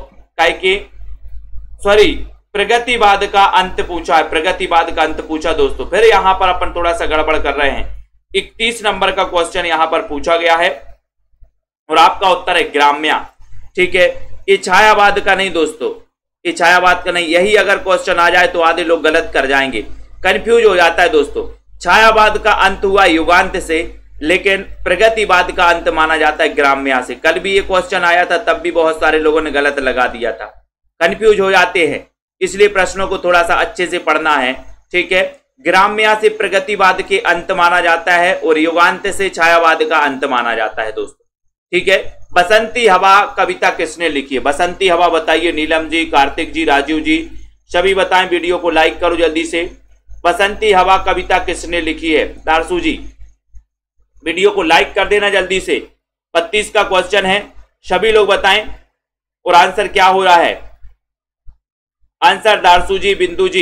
प्रगतिवाद का अंत पूछा है, प्रगतिवाद का अंत पूछा दोस्तों। फिर यहां पर अपन थोड़ा सा गड़बड़ कर रहे हैं। 31 नंबर का क्वेश्चन यहां पर पूछा गया है और आपका उत्तर है ग्राम्या। ठीक है, ये छायावाद का नहीं दोस्तों, ये छायावाद का नहीं। यही अगर क्वेश्चन आ जाए तो आधे लोग गलत कर जाएंगे, कंफ्यूज हो जाता है दोस्तों। छायावाद का अंत हुआ युगांत से, लेकिन प्रगतिवाद का अंत माना जाता है ग्राम्या से। कल भी ये क्वेश्चन आया था, तब भी बहुत सारे लोगों ने गलत लगा दिया था, कंफ्यूज हो जाते हैं। इसलिए प्रश्नों को थोड़ा सा अच्छे से पढ़ना है। ठीक है, ग्राम्या से प्रगतिवाद के अंत माना जाता है और युगांत से छायावाद का अंत माना जाता है दोस्तों। ठीक है, बसंती हवा कविता किसने लिखी है। बसंती हवा बताइए, नीलम जी, कार्तिक जी, राजीव जी, सभी बताएं। वीडियो को लाइक करो जल्दी से। बसंती हवा कविता किसने लिखी है। दारसू जी वीडियो को लाइक कर देना जल्दी से। 32 का क्वेश्चन है, सभी लोग बताएं और आंसर क्या हो रहा है। आंसर दारसू जी, बिंदु जी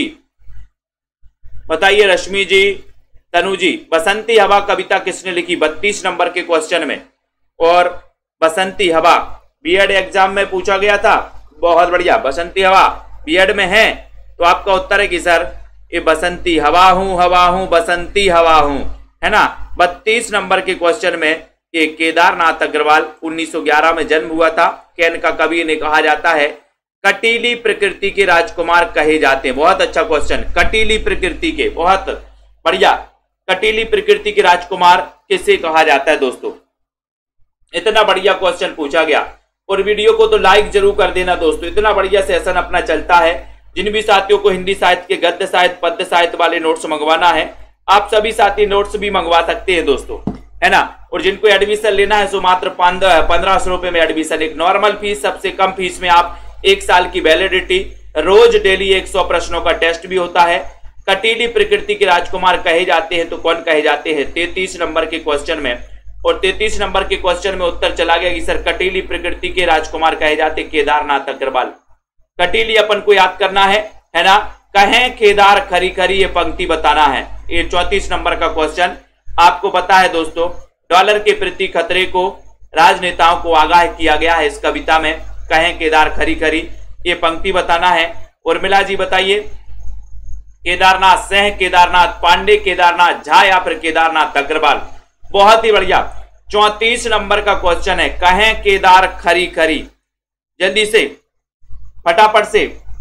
बताइए, रश्मि जी, तनु जी। बसंती हवा कविता किसने लिखी 32 नंबर के क्वेश्चन में। और बसंती हवा बीएड एग्जाम में पूछा गया था। बहुत बढ़िया, बसंती हवा बीएड में है तो आपका उत्तर है कि सर ये बसंती हवा हूं बसंती हवा हूं, है ना। 32 नंबर के क्वेश्चन में ये केदारनाथ अग्रवाल 1911 में जन्म हुआ था। कैन का कवि ने कहा जाता है। कटीली प्रकृति के राजकुमार कहे जाते हैं। बहुत अच्छा क्वेश्चन, कटीली प्रकृति के, बहुत बढ़िया। कटीली प्रकृति के राजकुमार किसे कहा जाता है दोस्तों। इतना बढ़िया क्वेश्चन पूछा गया। और वीडियो को तो लाइक जरूर कर देना दोस्तों। इतना बढ़िया सेशन अपना चलता है। जिन भी साथियों को हिंदी साहित्य के गद्य साहित्य, पद्य साहित्य वाले नोट्स मंगवाना है, आप सभी साथी नोट्स भी मंगवा सकते हैं दोस्तों, है ना। और जिनको एडमिशन लेना है सो मात्र 1500 रुपए में एडमिशन। एक नॉर्मल फीस, सबसे कम फीस में आप 1 साल की वैलिडिटी, रोज डेली 100 प्रश्नों का टेस्ट भी होता है। कटीली प्रकृति के राजकुमार कहे जाते हैं तो कौन कहे जाते हैं 33 नंबर के क्वेश्चन में। और 33 नंबर के क्वेश्चन में उत्तर चला गया कि सर कटीली प्रकृति के राजकुमार कहे जाते केदारनाथ अग्रवाल। कटीली अपन को याद करना है ना। कहें केदार खरी खरी, ये पंक्ति बताना है। ये 34 नंबर का क्वेश्चन। आपको पता है दोस्तों, डॉलर के प्रति खतरे को राजनेताओं को आगाह किया गया है इस कविता में। कहें केदार खरी खरी, ये पंक्ति बताना है। उर्मिला जी बताइए, केदारनाथ सह, केदारनाथ पांडे, केदारनाथ झा या फिर केदारनाथ अग्रवाल। बहुत ही बढ़िया। 34 नंबर का क्वेश्चन है, कहें केदार खरी खरी, जल्दी से फटाफट से।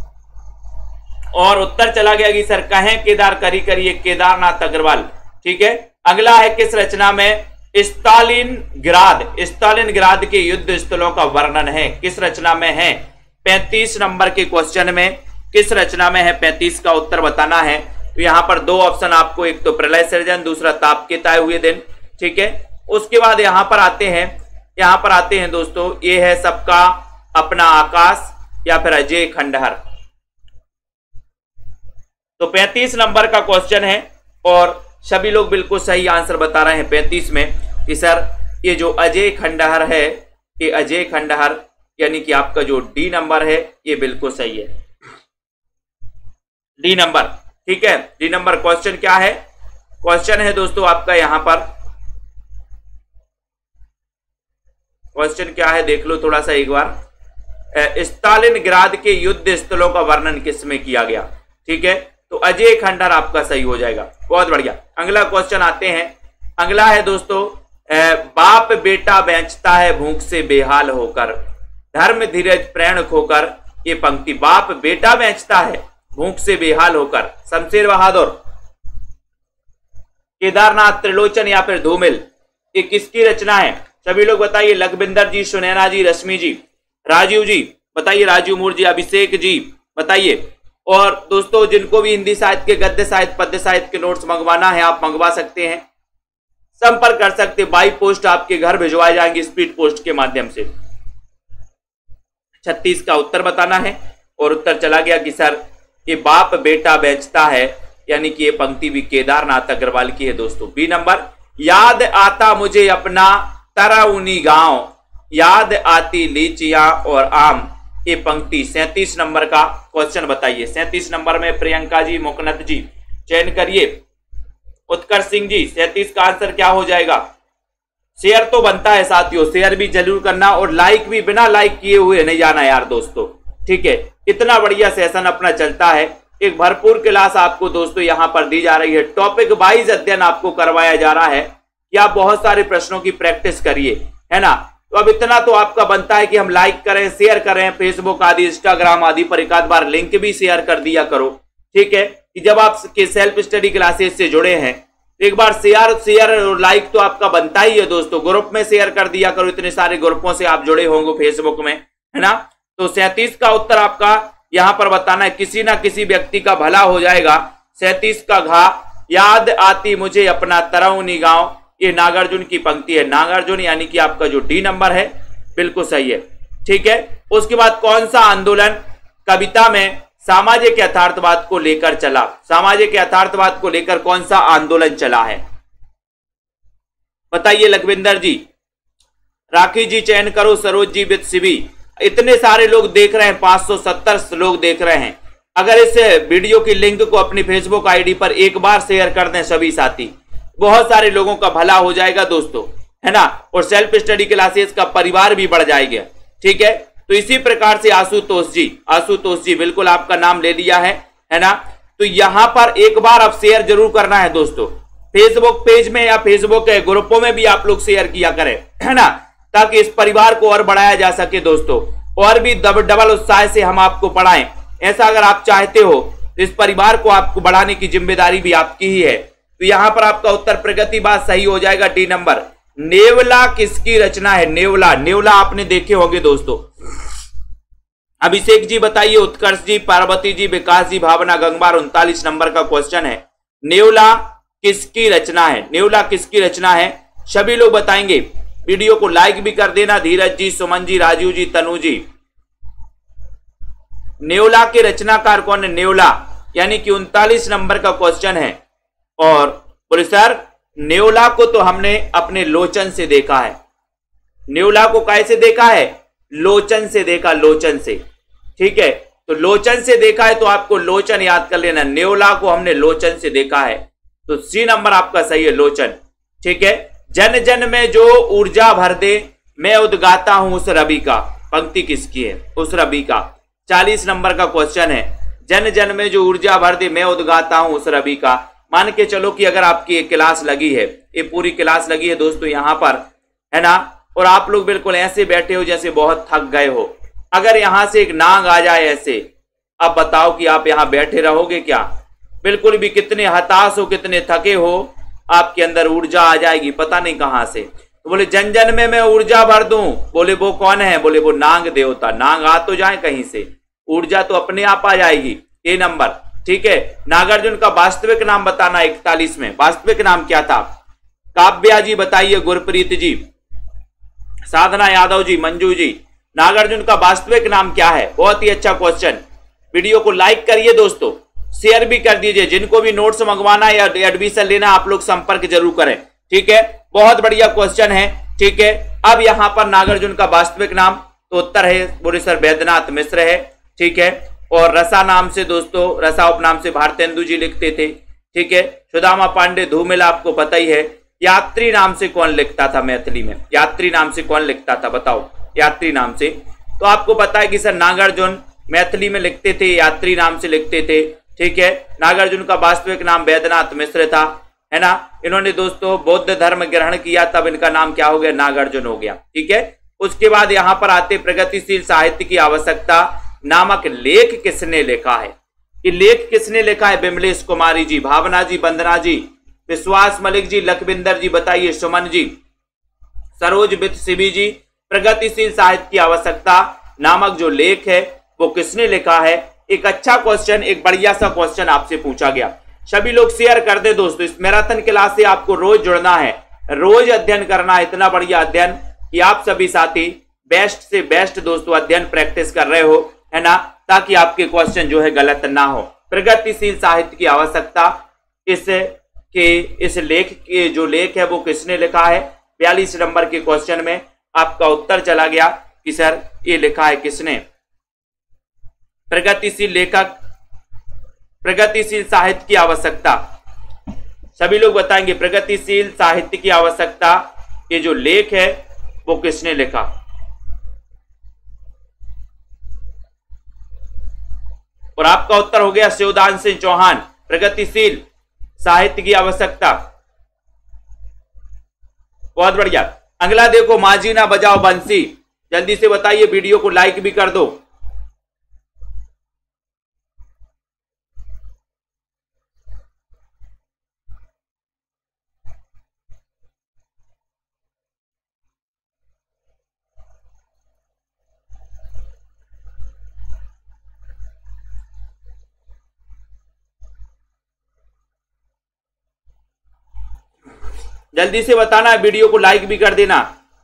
और उत्तर चला गया कि सर कहें केदार खरी खरी, केदारनाथ अग्रवाल। ठीक है, अगला है किस रचना में स्टालिनग्राद के युद्ध स्थलों का वर्णन है। किस रचना में है 35 नंबर के क्वेश्चन में, किस रचना में है 35 का उत्तर बताना है। तो यहां पर 2 ऑप्शन आपको, एक तो प्रलय सृजन, दूसरा ताप के ताए हुए दिन। ठीक है, उसके बाद यहां पर आते हैं दोस्तों, ये है सबका अपना आकाश, या फिर अजय खंडहर। तो 35 नंबर का क्वेश्चन है और सभी लोग बिल्कुल सही आंसर बता रहे हैं 35 में कि सर ये जो अजय खंडहर है, ये अजय खंडहर यानी कि आपका जो डी नंबर है ये बिल्कुल सही है, डी नंबर। ठीक है, डी नंबर क्वेश्चन क्या है? क्वेश्चन है दोस्तों आपका यहां पर, क्वेश्चन क्या है देख लो थोड़ा सा एक बार। स्टालिनग्राद के युद्ध स्थलों का वर्णन किसमें किया गया? ठीक है, तो अजय खंडहर आपका सही हो जाएगा। बहुत बढ़िया, अगला क्वेश्चन आते हैं। अगला है दोस्तों, बाप बेटा बेचता है भूख से बेहाल होकर, धर्म धीरज प्रेम खोकर। ये पंक्ति, बाप बेटा बेचता है भूख से बेहाल होकर, शमशेर बहादुर, केदारनाथ, त्रिलोचन या फिर धूमिल, ये किसकी रचना है? सभी लोग बताइए। लखविंदर जी, सुनैना जी, रश्मि जी, राजीव जी बताइए, राजीव मूर्ति, अभिषेक जी बताइए। और दोस्तों जिनको भी हिंदी साहित्य के, गद्य साहित्य, पद्य साहित्य के नोट्स मंगवाना है आप मंगवा सकते हैं, संपर्क कर सकते हैं। बाई पोस्ट आपके घर भिजवाए जाएंगे स्पीड पोस्ट के माध्यम से। 36 का उत्तर बताना है और उत्तर चला गया कि सर ये बाप बेटा बेचता है, यानी कि ये पंक्ति भी केदारनाथ अग्रवाल की है दोस्तों। बी नंबर, याद आता मुझे अपना तरौनी गांव, याद आती लीचियां और आम। ये पंक्ति 37 नंबर का क्वेश्चन बताइए। 37 नंबर में प्रियंका जी, मुकनत जी चयन करिए। उत्कर्ष सिंह जी, 37 का आंसर क्या हो जाएगा? शेयर तो बनता है साथियों, शेयर भी जरूर करना और लाइक भी बिना लाइक किए हुए नहीं जाना यार दोस्तों। ठीक है, इतना बढ़िया सेशन अपना चलता है, एक भरपूर क्लास आपको दोस्तों यहाँ पर दी जा रही है। टॉपिक वाइज अध्ययन आपको करवाया जा रहा है कि आप बहुत सारे प्रश्नों की प्रैक्टिस करिए, है ना। तो अब इतना तो आपका बनता है कि हम लाइक करें, शेयर करें, फेसबुक आदि, इंस्टाग्राम आदि पर एक आध बार लिंक भी शेयर कर दिया करो। ठीक है, कि जब आप सेल्फ स्टडी क्लासेस से जुड़े हैं एक बार शेयर और लाइक तो आपका बनता ही है दोस्तों। ग्रुप में शेयर कर दिया करो, इतने सारे ग्रुपों से आप जुड़े होंगे फेसबुक में, है ना। तो 37 का उत्तर आपका यहां पर बताना है, किसी ना किसी व्यक्ति का भला हो जाएगा। 37 का घा, याद आती मुझे अपना तरौनी गांव, ये नागार्जुन की पंक्ति है। नागार्जुन यानी कि आपका जो डी नंबर है बिल्कुल सही है। ठीक है, उसके बाद कौन सा आंदोलन कविता में सामाजिक यथार्थवाद को लेकर चला? सामाजिक यथार्थवाद को लेकर कौन सा आंदोलन चला है बताइए। लखविंदर जी, राखी जी चयन करो, सरोज जी विद शिवी। इतने सारे लोग देख रहे हैं, 570 लोग देख रहे हैं। अगर इस वीडियो की लिंक को अपनी फेसबुक आईडी पर एक बार शेयर कर दें सभी साथी, बहुत सारे लोगों का भला हो जाएगा दोस्तों, है ना। और सेल्फ स्टडी क्लासेस का परिवार भी बढ़ जाएगा। ठीक है, तो इसी प्रकार से आशुतोष जी बिल्कुल आपका नाम ले लिया है ना। तो यहां पर एक बार आप शेयर जरूर करना है दोस्तों, फेसबुक पेज में या फेसबुक के ग्रुपों में भी आप लोग शेयर किया करें, है ना, ताकि इस परिवार को और बढ़ाया जा सके दोस्तों। और भी डबल उत्साह से हम आपको पढ़ाएं, ऐसा अगर आप चाहते हो तो इस परिवार को आपको बढ़ाने की जिम्मेदारी भी आपकी ही है। तो यहां पर आपका उत्तर प्रगतिवाद सही हो जाएगा, डी नंबर। नेवला किसकी रचना है? नेवला आपने देखे होंगे दोस्तों। अभिषेक जी बताइए, उत्कर्ष जी, पार्वती जी, विकास जी, भावना गंगवार। 39 नंबर का क्वेश्चन है, नेवला किसकी रचना है? नेवला किसकी रचना है? सभी लोग बताएंगे। वीडियो को लाइक भी कर देना। धीरज जी, सुमन जी, राजू जी, तनु जी। नेवला के रचनाकार कौन है? नेवला यानी कि 39 नंबर का क्वेश्चन है। और बोले सर नेवला को तो हमने अपने लोचन से देखा है। नेवला को कैसे देखा है? लोचन से देखा, लोचन से। ठीक है, तो लोचन से देखा है तो आपको लोचन याद कर लेना। नेवला को हमने लोचन से देखा है, तो सी नंबर आपका सही है, लोचन। ठीक है, जन जन में जो ऊर्जा भर दे मैं उद्गाता हूं उस रवि का। पंक्ति किसकी है? उस रवि का। 40 नंबर का क्वेश्चन है, जन जन में जो ऊर्जा भर दे मैं उद्गाता हूं उस रवि का। मान के चलो कि अगर आपकी एक क्लास लगी है, ये पूरी क्लास लगी है दोस्तों यहां पर, है ना, और आप लोग बिल्कुल ऐसे बैठे हो जैसे बहुत थक गए हो। अगर यहां से एक नाग आ जाए ऐसे, अब बताओ कि आप यहां बैठे रहोगे क्या? बिल्कुल भी, कितने हताश हो, कितने थके हो, आपके अंदर ऊर्जा आ जाएगी पता नहीं कहां से। तो बोले जन जन में मैं ऊर्जा भर दूं। बोले वो कौन है? बोले वो नाग देवता। नाग आ तो जाए कहीं से, ऊर्जा तो अपने आप आ जाएगी। A number. ठीक है, नागार्जुन का वास्तविक नाम बताना। 41 में वास्तविक नाम क्या था? काव्या जी बताइए, गुरप्रीत जी, साधना यादव जी, मंजू जी। नागार्जुन का वास्तविक नाम क्या है? बहुत ही अच्छा क्वेश्चन। वीडियो को लाइक करिए दोस्तों, शेयर भी कर दीजिए। जिनको भी नोट्स मंगवाना या एडमिशन लेना आप लोग संपर्क जरूर करें, ठीक है। बहुत बढ़िया क्वेश्चन है, ठीक है। अब यहां पर नागार्जुन का वास्तविक नाम, तो उत्तर है बोले सर वैद्यनाथ मिश्र है, ठीक है। और रसा नाम से दोस्तों, रसा उपनाम से भारतेंदु जी लिखते थे, ठीक है। सुदामा पांडे धूमिल आपको पता ही है। यात्री नाम से कौन लिखता था मैथिली में? यात्री नाम से कौन लिखता था बताओ? यात्री नाम से तो आपको पता है कि सर नागार्जुन मैथिली में लिखते थे, यात्री नाम से लिखते थे, ठीक है। नागार्जुन का वास्तविक नाम वैद्यनाथ मिश्र था, है ना। इन्होंने दोस्तों बौद्ध धर्म ग्रहण किया, तब इनका नाम क्या हो गया? नागार्जुन हो गया, ठीक है। उसके बाद यहां पर आते प्रगतिशील साहित्य की आवश्यकता नामक लेख किसने लिखा है? ये लेख किसने लिखा है? बिमलेश कुमारी जी, भावना जी, वंदना जी, विश्वास मलिक जी, लखविंदर जी, बताइए, सुमन जी, सरोज बित सिबी जी। प्रगतिशील साहित्य की आवश्यकता नामक जो लेख है वो किसने लिखा है? एक अच्छा क्वेश्चन, एक बढ़िया सा क्वेश्चन आपसे पूछा गया। सभी लोग शेयर कर दे दोस्तों। इस मैराथन क्लास से आपको रोज जुड़ना है, रोज अध्ययन करना है। इतना बढ़िया अध्ययन कि आप सभी साथी बेस्ट से बेस्ट दोस्तों अध्ययन प्रैक्टिस कर रहे हो, है ना, ताकि आपके क्वेश्चन जो है गलत ना हो। प्रगतिशील साहित्य की आवश्यकता इस लेख के जो लेख है वो किसने लिखा है? 42 नंबर के क्वेश्चन में आपका उत्तर चला गया कि सर ये लिखा है किसने? प्रगतिशील लेखक, प्रगतिशील साहित्य की आवश्यकता, सभी लोग बताएंगे प्रगतिशील साहित्य की आवश्यकता ये जो लेख है वो किसने लिखा? और आपका उत्तर हो गया शिवदान सिंह चौहान। प्रगतिशील साहित्य की आवश्यकता, बहुत बढ़िया। अगला देखो, माझी ना बजाओ बंसी, जल्दी से बताइए, वीडियो को लाइक भी कर दो। जल्दी से बताना, वीडियो को लाइक भी कर देना।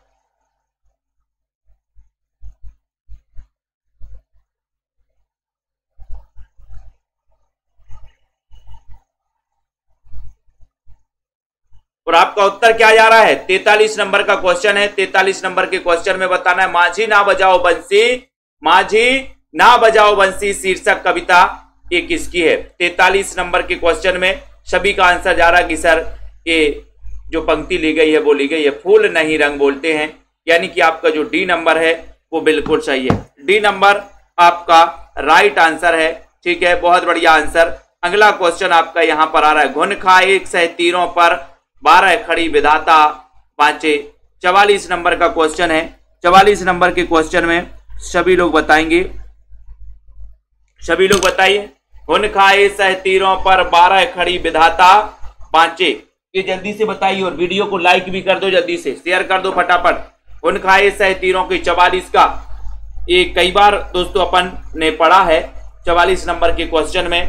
और आपका उत्तर क्या जा रहा है? 43 नंबर का क्वेश्चन है। 43 नंबर के क्वेश्चन में बताना है माझी ना बजाओ बंसी, माझी ना बजाओ बंसी शीर्षक कविता ये किसकी है? 43 नंबर के क्वेश्चन में सभी का आंसर जा रहा है कि सर ये जो पंक्ति ली गई है वो ली गई है फूल नहीं रंग बोलते हैं, यानी कि आपका जो डी नंबर है वो बिल्कुल सही है। डी नंबर आपका राइट आंसर है, ठीक है, बहुत बढ़िया आंसर। अगला क्वेश्चन आपका यहां पर आ रहा है, घुन खाए एक सह तीरों पर 12 खड़ी विधाता बाँचे। 44 नंबर का क्वेश्चन है। 44 नंबर के क्वेश्चन में सभी लोग बताएंगे, सभी लोग बताइए, घुन खाए सह तीरों पर 12 खड़ी विधाता बाँचे। ये जल्दी से बताइए और वीडियो को लाइक भी कर दो, जल्दी से शेयर कर दो फटाफट। घुन खाए सह तीरों की 44 का ये कई बार दोस्तों अपन ने पढ़ा है 44 नंबर के क्वेश्चन में,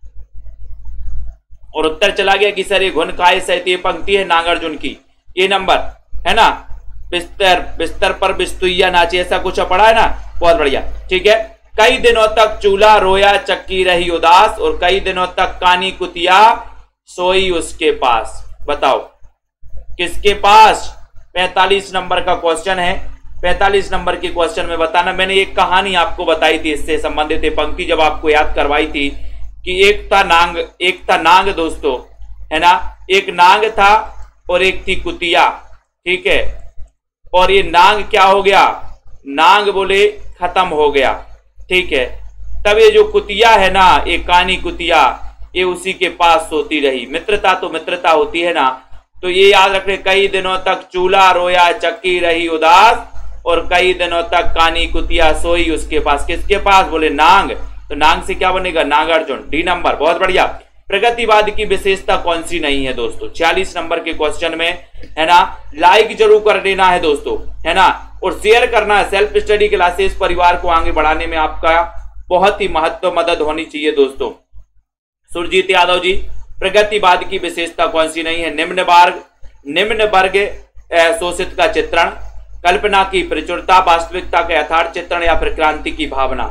और उत्तर चला गया कि सर ये घुन खाए सह तीर पंक्ति है नागार्जुन की, ये नंबर है ना। बिस्तर बिस्तर पर बिस्तुइया नाचे, ऐसा कुछ पढ़ा है ना, बहुत बढ़िया, ठीक है। कई दिनों तक चूल्हा रोया चक्की रही उदास, और कई दिनों तक कानी कुतिया सोई उसके पास। बताओ किसके पास? 45 नंबर का क्वेश्चन है। 45 नंबर के क्वेश्चन में बताना। मैंने एक कहानी आपको बताई थी इससे संबंधित पंक्ति जब आपको याद करवाई थी कि एक था नांग दोस्तों, है ना, एक नांग था और एक थी कुतिया, ठीक है। और ये नांग क्या हो गया? नांग बोले खत्म हो गया, ठीक है। तब ये जो कुतिया है ना, ये कानी कुतिया, ये उसी के पास सोती रही। मित्रता तो मित्रता होती है ना, तो ये याद रखने, कई दिनों तक चूल्हा रोया चक्की रही उदास, और कई दिनों तक कानी कुतिया सोई उसके पास। किसके पास? बोले नांग। तो नांग से क्या बनेगा? नागार्जुन। डी नंबर, बहुत बढ़िया। प्रगतिवाद की विशेषता कौन सी नहीं है दोस्तों? 46 नंबर के क्वेश्चन में, है ना, लाइक जरूर कर देना है दोस्तों, है ना, और शेयर करना है। सेल्फ स्टडी क्लासेस परिवार को आगे बढ़ाने में आपका बहुत ही मदद होनी चाहिए दोस्तों। सुरजीत यादव जी, प्रगतिवाद की विशेषता कौन सी नहीं है? निम्न वर्ग शोषित का चित्रण, कल्पना की प्रचुरता, वास्तविकता का यथार्थ चित्रण या फिर क्रांति की भावना?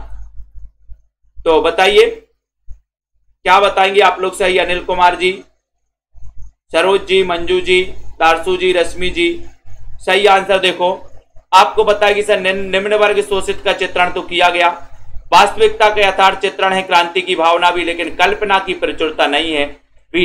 तो बताइए क्या बताएंगे आप लोग सही? अनिल कुमार जी, सरोज जी, मंजू जी, दारसू जी, रश्मि जी। सही आंसर देखो आपको बताया कि सर निम्न वर्ग शोषित का चित्रण तो किया गया, वास्तविकता का यथार्थ चित्रण है, क्रांति की भावना भी, लेकिन कल्पना की प्रचुरता नहीं है। बी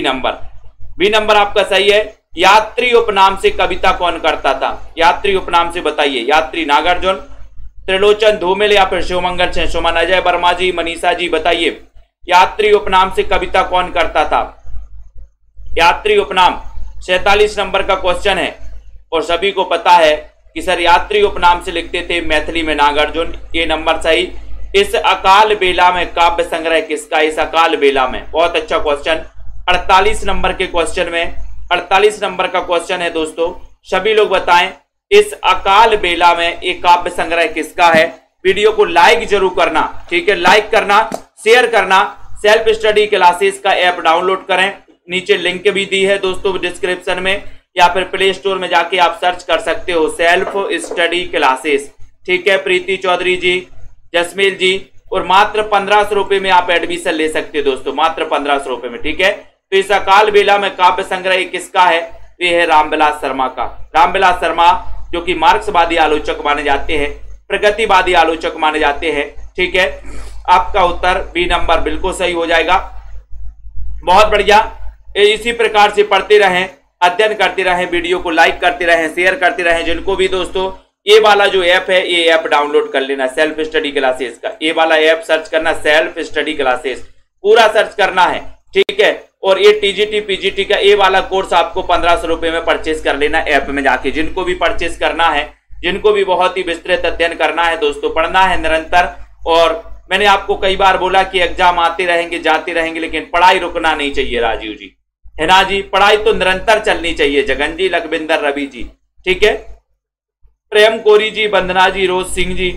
नंबर आपका सही है। यात्री उपनाम से कविता कौन करता था? यात्री उपनाम से बताइए। यात्री नागार्जुन, त्रिलोचन, धूमिल या फिर शिवमंगल सेन? सुमन, अजय वर्मा जी, मनीषा जी बताइए यात्री उपनाम से कविता कौन करता था? यात्री उपनाम 47 नंबर का क्वेश्चन है और सभी को पता है कि सर यात्री उपनाम से लिखते थे मैथिली में नागार्जुन। ये नंबर सही। इस अकाल बेला में काव्य संग्रह किसका? इस अकाल बेला में, बहुत अच्छा क्वेश्चन। 48 नंबर के क्वेश्चन में 48 नंबर का क्वेश्चन है दोस्तों, सभी लोग बताएं इस अकाल बेला में एक काव्य संग्रह किसका है? वीडियो को लाइक जरूर करना, ठीक है, लाइक करना, शेयर करना। सेल्फ स्टडी क्लासेस का ऐप डाउनलोड करें, नीचे लिंक भी दी है दोस्तों डिस्क्रिप्शन में, या फिर प्ले स्टोर में जाके आप सर्च कर सकते हो सेल्फ स्टडी क्लासेस, ठीक है। प्रीति चौधरी जी, जसमील जी, और मात्र 1500 रुपए में आप एडमिशन ले सकते हो दोस्तों, मात्र 1500 रुपए में, ठीक है। तो इस अकाल बेला में काव्य संग्रह किसका है? ये है रामविलास शर्मा का। रामविलास शर्मा जो कि मार्क्सवादी आलोचक माने जाते हैं, प्रगतिवादी आलोचक माने जाते हैं, ठीक है। आपका उत्तर बी नंबर बिल्कुल सही हो जाएगा। बहुत बढ़िया, इसी प्रकार से पढ़ते रहें, अध्ययन करते रहें, वीडियो को लाइक करते रहें, शेयर करते रहें। जिनको भी दोस्तों ये वाला जो ऐप है, ये ऐप डाउनलोड कर लेना सेल्फ स्टडी क्लासेस का। ये वाला ऐप सर्च करना सेल्फ स्टडी क्लासेस, पूरा सर्च करना है, ठीक है। और ये टीजीटी पीजीटी का ये वाला कोर्स आपको 1500 रुपए में परचेज कर लेना ऐप में जाके। जिनको भी परचेज करना है, जिनको भी बहुत ही विस्तृत अध्ययन करना है दोस्तों, पढ़ना है निरंतर। और मैंने आपको कई बार बोला कि एग्जाम आते रहेंगे, जाते रहेंगे, लेकिन पढ़ाई रुकना नहीं चाहिए राजीव जी, है ना जी। पढ़ाई तो निरंतर चलनी चाहिए। जगन जी, लखविंदर, रवि जी, ठीक है। प्रेम कोरी जी, वंदना जी, रोज सिंह जी,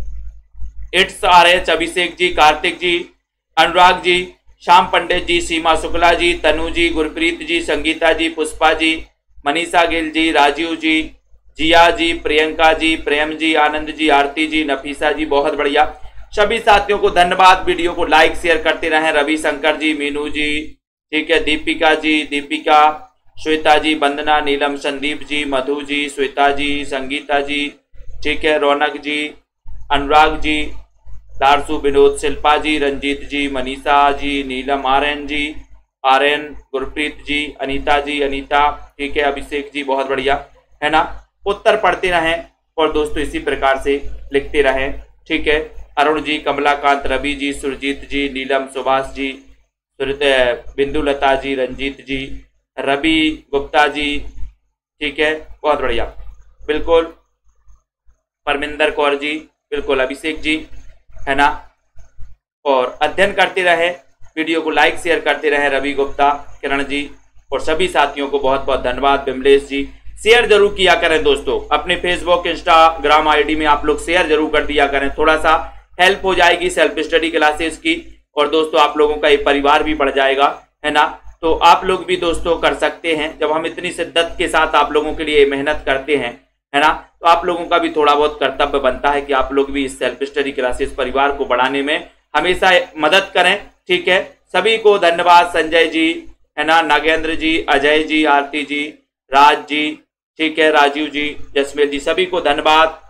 इट्स RH, अभिषेक जी, कार्तिक जी, अनुराग जी, श्याम पंडित जी, सीमा शुक्ला जी, तनु जी, गुरप्रीत जी, संगीता जी, पुष्पा जी, मनीषा गिल जी, राजीव जी, जिया जी, प्रियंका जी, प्रेम जी, आनंद जी, आरती जी, नफीसा जी, बहुत बढ़िया। सभी साथियों को धन्यवाद। वीडियो को लाइक शेयर करते रहें। रवि शंकर जी, मीनू जी, ठीक है, दीपिका जी, दीपिका, श्वेता जी, वंदना, नीलम, संदीप जी, मधु जी, श्वेता जी, संगीता जी, ठीक है, रौनक जी, अनुराग जी, दारसू, विनोद, शिल्पा जी, रंजीत जी, मनीषा जी, नीलम, आर्यन, गुरप्रीत जी, अनीता जी, अनीता, ठीक है, अभिषेक जी, बहुत बढ़िया, है ना। उत्तर पढ़ते रहें और दोस्तों इसी प्रकार से लिखते रहें, ठीक है। अरुण जी, कमलाकांत, रवि जी, सुरजीत जी, नीलम, सुभाष जी, बिंदुलता जी, रंजीत जी, रवि गुप्ता जी, ठीक है, बहुत बढ़िया, बिल्कुल, परमिंदर कौर जी, बिल्कुल, अभिषेक जी, है ना। और अध्ययन करते रहे, वीडियो को लाइक शेयर करते रहे। रवि गुप्ता, किरण जी और सभी साथियों को बहुत बहुत धन्यवाद। विमलेश जी, शेयर जरूर किया करें दोस्तों, अपने फेसबुक, इंस्टाग्राम आईडी में आप लोग शेयर जरूर कर दिया करें, थोड़ा सा हेल्प हो जाएगी सेल्फ स्टडी क्लासेस की। और दोस्तों आप लोगों का ये परिवार भी बढ़ जाएगा, है ना। तो आप लोग भी दोस्तों कर सकते हैं, जब हम इतनी शिद्दत के साथ आप लोगों के लिए मेहनत करते हैं, है ना, तो आप लोगों का भी थोड़ा बहुत कर्तव्य बनता है कि आप लोग भी इस सेल्फ स्टडी क्लासेस परिवार को बढ़ाने में हमेशा मदद करें, ठीक है। सभी को धन्यवाद। संजय जी, है ना, नागेंद्र जी, अजय जी, आरती जी, राज जी, ठीक है, राजीव जी, जसमेर जी, सभी को धन्यवाद।